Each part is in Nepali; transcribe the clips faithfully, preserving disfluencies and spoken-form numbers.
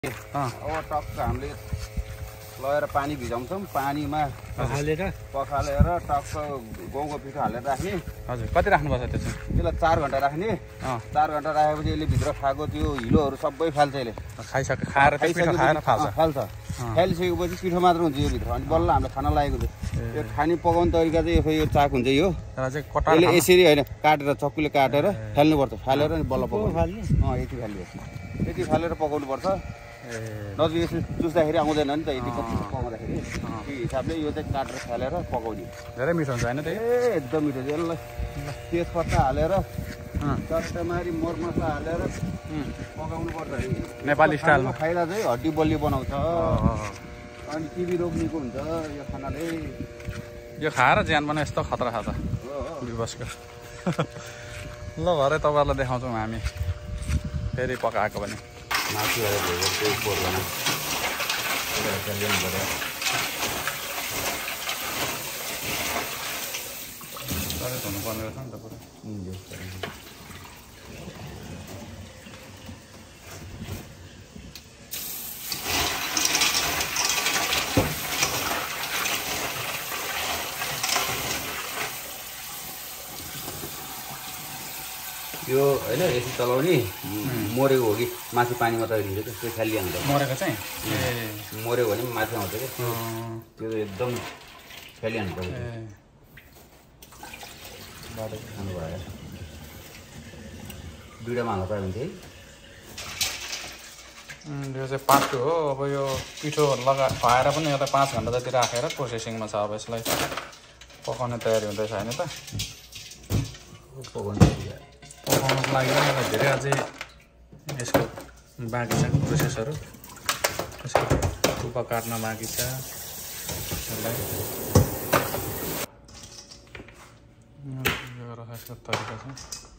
अब टक्क हामीले लगेर पानी भिजाउँछौँ। पानीमा हालेर पखालेर टक्क गहुँको पिठो हालेर राख्ने। हजुर, कति राख्नुपर्छ त्यो चाहिँ? त्यसलाई चार घन्टा राख्ने। चार घन्टा राखेपछि यसले भित्र खाएको त्यो हिलोहरू सबै फाल्छ। यसले खाइसके खाएर पिठो खाएर फाल्छ फाल्छ फालिसकेपछि पिठो मात्र हुन्छ यो भित्र। अनि बल्ल हामीले खाना लागेको थियो। यो खाने पकाउने तरिका चाहिँ यो चाक हुन्छ यो। यसले यसरी होइन, काटेर चक्कुले काटेर फाल्नुपर्छ। फालेर अनि बल्ल पकाउनु। अँ यति फाल्नुपर्छ, यति फालेर पकाउनु पर्छ। नजिक यसो चुस्दाखेरि आउँदैन नि त, यति पकाउँदाखेरि त्यो हिसाबले यो चाहिँ काटेर फालेर पकाउने। धेरै मिठो हुन्छ होइन? ए एकदम मिठो। यसलाई तेजपत्ता हालेर चटमारी मरमसला हालेर पकाउनु पर्छ। नेपाली स्टाइलमा खाइदा चाहिँ हड्डी बलियो बनाउँछ अनि टिबी रोक्नेको हुन्छ यो खानाले। यो खाएर ज्यान पनि यस्तो खतरा छ त विवशको। ल भरे तपाईँहरूलाई देखाउँछौँ हामी फेरि पकाएको पनि। मासु त्यही पोर्दैन ल्याउनु पऱ्यो। हुनुपर्ने रहेछ नि त पुरा। यो होइन यसरी चलाउने मरेको हो कि माथि पानी मात्रै दिन्छ त्यो त्यो खाली हाल्छ। मरेको चाहिँ मऱ्यो भने पनि माथि आउँछ क्या त्यो एकदम खाली हाल्नु पर्छ। खानु भयो दुइटामा हाल्नु पर्यो भने चाहिँ यो चाहिँ पाटो हो। अब यो पिठो लगा खुवाएर पनि यसलाई पाँच घन्टा जति राखेर प्रोसेसिङमा छ। अब यसलाई पकाउने तयारी हुँदैछ होइन त? पकाउनु पकाउनुको लागि मलाई धेरै अझै यसको बाँकी छ प्रोसेसहरू। यसको टुप्पा काट्न बाँकी छ। यसलाई यसको तरिका छ।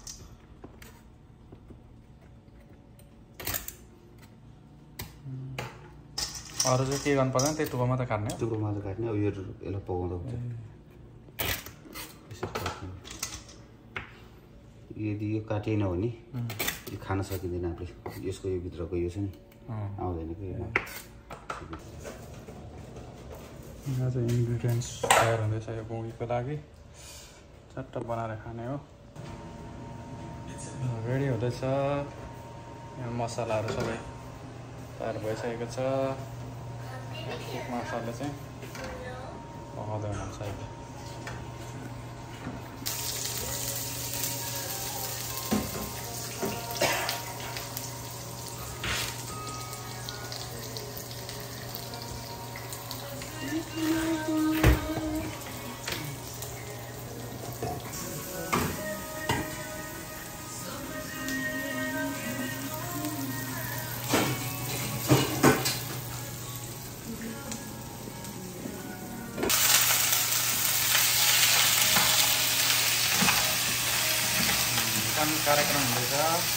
अरू चाहिँ के गर्नु पर्दैन, त्यही टुप्पा मात्रै काट्ने हो? टुप्पा मात्रै काट्ने। अब यो यसलाई पकाउँदा हुन्छ। यदि यो काटिएन भने यो खान सकिँदैन आफूले। यसको यो भित्रको यो छ नि आउँदैन कि। यो चाहिँ इन्ग्रिडियन्ट्स तयार हुँदैछ यो गोगीको लागि। चट्ट बनाएर खाने हो। रेडी हुँदैछ। यो मसलाहरू सबै तयार भइसकेको छ। कुक मसाला चाहिँ पकाउँदै हुनुहुन्छ अहिले। कार्यक्रम हुँदैछ।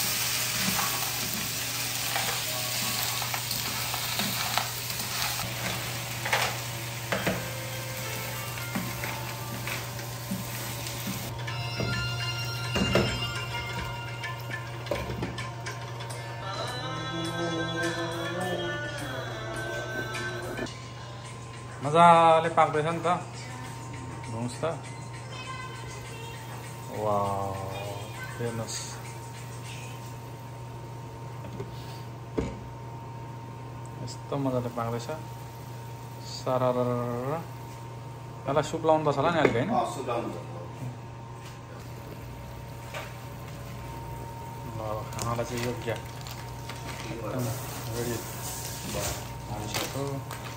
मजाले पाक्दैछ नि त हेर्नुहोस् त। वाउ हेर्नुहोस् यस्तो मजाले पाक्दैछ। सारा यसलाई सुप लाउनुपर्छ होला नि अलिक होइन? ल खानालाई चाहिँ योग्य एकदम रेडी भयो मानिसहरूको।